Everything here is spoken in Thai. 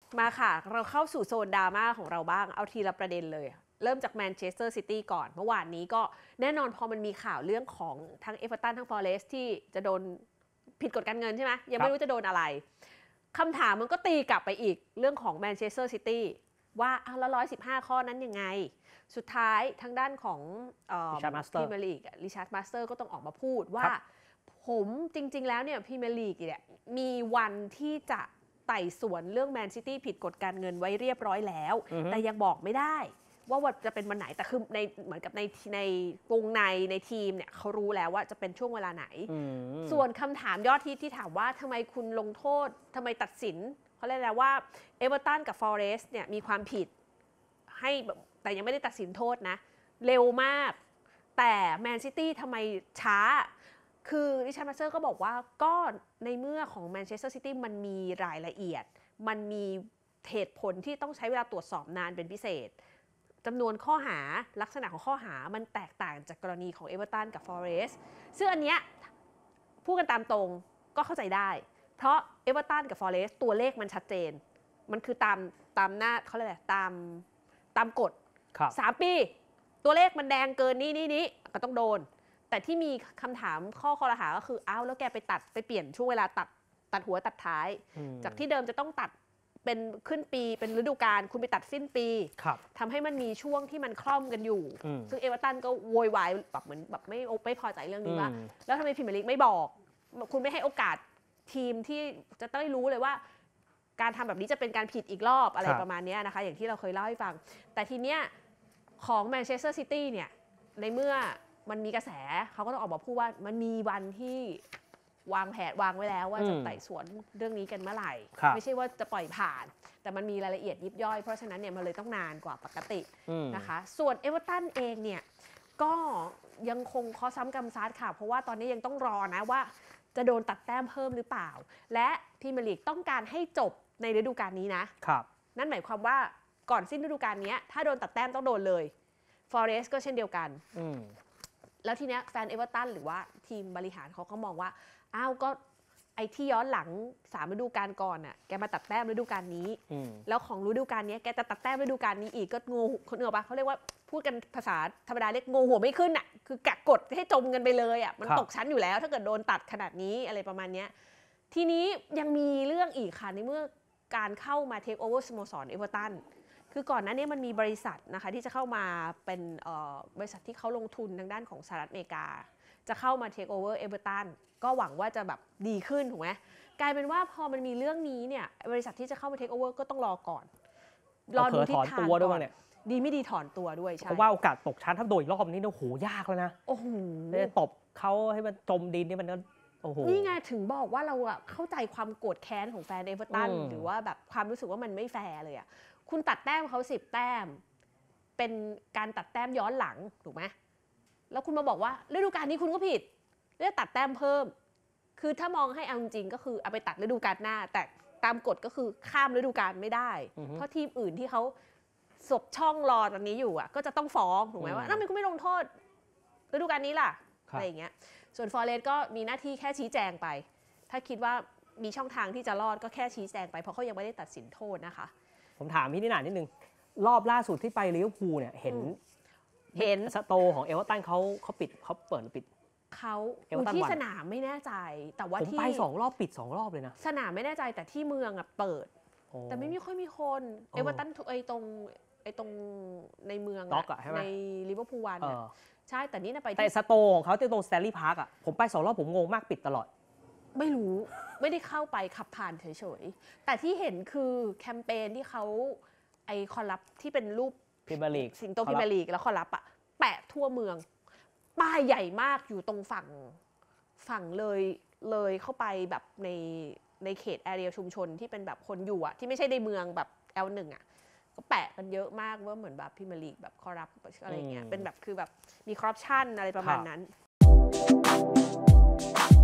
มาค่ะเราเข้าสู่โซนดราม่าของเราบ้างเอาทีละประเด็นเลยเริ่มจากแมนเชสเตอร์ซิตี้ก่อนเมื่อวานนี้ก็แน่นอนพอมันมีข่าวเรื่องของทั้งเอเวอร์ตันทั้งฟอเรสต์ที่จะโดนผิดกฎการเงินใช่ไหมยังไม่รู้จะโดนอะไรคำถามมันก็ตีกลับไปอีกเรื่องของแมนเชสเตอร์ซิตี้ว่าเอาละ115 ข้อนั้นยังไงสุดท้ายทางด้านของพรีเมียร์ลีกริชาร์ดมาสเตอร์ก็ต้องออกมาพูดว่าผมจริงๆแล้วเนี่ยพรีเมียร์ลีกเนี่ยมีวันที่จะไต่สวนเรื่องแมนซิตี้ผิดกฎการเงินไว้เรียบร้อยแล้วแต่ยังบอกไม่ได้ว่าจะเป็นวันไหนแต่คือในเหมือนกับในวงในทีมเนี่ยเขารู้แล้วว่าจะเป็นช่วงเวลาไหนส่วนคำถามยอดฮิตที่ถามว่าทำไมคุณลงโทษทำไมตัดสินเขาเรียกแล้วว่าเอเวอร์ตันกับฟอเรสต์เนี่ยมีความผิดให้แต่ยังไม่ได้ตัดสินโทษนะเร็วมากแต่แมนซิตี้ทำไมช้าคือริชาร์ดมาสเตอร์ก็บอกว่าก็ในเมื่อของแมนเชสเตอร์ซิตี้มันมีรายละเอียดมันมีเหตุผลที่ต้องใช้เวลาตรวจสอบนานเป็นพิเศษจำนวนข้อหาลักษณะของข้อหามันแตกต่างจากกรณีของเอเวอร์ตันกับฟอเรสต์ซึ่งอันเนี้ยพูดกันตามตรงก็เข้าใจได้เพราะเอเวอร์ตันกับฟอเรสต์ตัวเลขมันชัดเจนมันคือตามหน้าเขาเรียกอะไรตามกฎ3 ปีตัวเลขมันแดงเกินนี้ก็ต้องโดนแต่ที่มีคำถามข้อคอรหาก็คืออ้าวแล้วแกไปเปลี่ยนช่วงเวลาตัดหัวตัดท้ายจากที่เดิมจะต้องตัดเป็นขึ้นปีเป็นฤดูกาลคุณไปตัดสิ้นปีทำให้มันมีช่วงที่มันคล่อมกันอยู่ซึ่งเอเวอร์ตันก็โวยวายแบบเหมือนแบบไม่พอใจเรื่องนี้ว่าแล้วทำไมพรีเมียร์ลีกไม่บอกคุณไม่ให้โอกาสทีมที่จะต้องรู้เลยว่าการทำแบบนี้จะเป็นการผิดอีกรอบอะไรประมาณนี้นะคะอย่างที่เราเคยเล่าให้ฟังแต่ทีเนี้ยของแมนเชสเตอร์ซิตี้เนี่ยในเมื่อมันมีกระแสเขาก็ต้องออกมาพูดว่ามันมีวันที่วางไว้แล้วว่าจะไต่สวนเรื่องนี้กันเมื่อไหร่ไม่ใช่ว่าจะปล่อยผ่านแต่มันมีรายละเอียดยิบย่อยเพราะฉะนั้นเนี่ยมันเลยต้องนานกว่าปกตินะคะส่วนเอเวอร์ตันเองเนี่ยก็ยังคงข้อซ้ำกำซัดค่ะเพราะว่าตอนนี้ยังต้องรอนะว่าจะโดนตัดแต้มเพิ่มหรือเปล่าและพรีเมียร์ลีกต้องการให้จบในฤดูกาลนี้นะครับนั่นหมายความว่าก่อนสิ้นฤดูกาลนี้ถ้าโดนตัดแต้มต้องโดนเลยฟอเรสต์ก็เช่นเดียวกันแล้วทีเนี้ยแฟนเอเวอร์ตันหรือว่าทีมบริหารเขาก็มองว่าอ้าวก็ไอ้ที่ย้อนหลัง3 ฤดูกาลก่อนน่ะแกมาตัดแต้มฤดูกาลนี้แล้วของฤดูกาลนี้แกจะตัดแต้มฤดูกาลนี้อีกก็งูคนอื่นปะเขาเรียกว่าพูดกันภาษาธรรมดาเรียกงูหัวไม่ขึ้นน่ะคือกะกดให้จมกันไปเลยอ่ะมันตกชั้นอยู่แล้วถ้าเกิดโดนตัดขนาดนี้อะไรประมาณนี้ทีนี้ยังมีเรื่องอีกค่ะในเมื่อการเข้ามาเทคโอเวอร์สโมสรเอเวอร์ตันคือก่อนหน้านี้มันมีบริษัทนะคะที่จะเข้ามาเป็นบริษัทที่เขาลงทุนทางด้านของสหรัฐอเมริกาจะเข้ามาเทคโอเวอร์เอเวอร์ตันก็หวังว่าจะแบบดีขึ้นถูกไหมกลายเป็นว่าพอมันมีเรื่องนี้เนี่ยบริษัทที่จะเข้ามาเทคโอเวอร์ก็ต้องรอก่อนรอดูทิศทางก่อนดีไม่ดีถอนตัวด้วยใช่เพราะว่าโอกาสตกชั้นถ้าโดยรอบนี้โอ้โหยากแล้วนะโอ้โหจะตบเขาให้มันจมดินนี่มันก็โอ้โหนี่ไงถึงบอกว่าเราอะเข้าใจความโกรธแค้นของแฟนเอเวอร์ตันหรือว่าแบบความรู้สึกว่ามันไม่แฟร์เลยอะคุณตัดแต้มเขา10 แต้มเป็นการตัดแต้มย้อนหลังถูกไหมแล้วคุณมาบอกว่าฤดูกาลนี้คุณก็ผิดเรียกตัดแต้มเพิ่มคือถ้ามองให้เอาจริงก็คือเอาไปตัดฤดูกาลหน้าแต่ตามกฎก็คือข้ามฤดูกาลไม่ได้เพราะทีมอื่นที่เขาสบช่องรอตอนนี้อยู่อ่ะก็จะต้องฟ้องถูกไหมว่าทำไมคุณไม่ลงโทษฤดูกาลนี้ล่ะอะไรอย่างเงี้ยส่วนฟอเรสต์ก็มีหน้าที่แค่ชี้แจงไปถ้าคิดว่ามีช่องทางที่จะรอดก็แค่ชี้แจงไปเพราะเขายังไม่ได้ตัดสินโทษนะคะผมถามพี่นิดนึงรอบล่าสุดที่ไปลิเวอร์พูลเนี่ยเห็นสโตของเอเวอร์ตันเขาปิดเขาเปิดหรือปิดเขาอยู่ที่สนามไม่แน่ใจแต่ว่าที่ผมไป2 รอบปิด2 รอบเลยนะสนามไม่แน่ใจแต่ที่เมืองเปิดแต่ไม่ค่อยมีคนเอเวอร์ตันตรงในเมืองในลิเวอร์พูลวันเนี่ยใช่แต่นี่นะไปแต่สโตของเขาที่ตรงสแตนลีย์พาร์คผมไป2 รอบผมงงมากปิดตลอดไม่รู้ไม่ได้เข้าไปขับผ่านเฉยๆแต่ที่เห็นคือแคมเปญที่เขาคอลับที่เป็นรูปพรีเมียร์ลีกสิงโตพรีเมียร์ลีกแล้วคอลับแปะทั่วเมืองป้ายใหญ่มากอยู่ตรงฝั่งเลยเข้าไปแบบในเขตแอเรียชุมชนที่เป็นแบบคนอยู่ที่ไม่ใช่ในเมืองแบบ L1 ก็แปะกันเยอะมากว่าเหมือนแบบพรีเมียร์ลีกแบบคอรัปอะไรเงี้ยเป็นแบบคือแบบมีคอร์รัปชันอะไรประมาณนั้น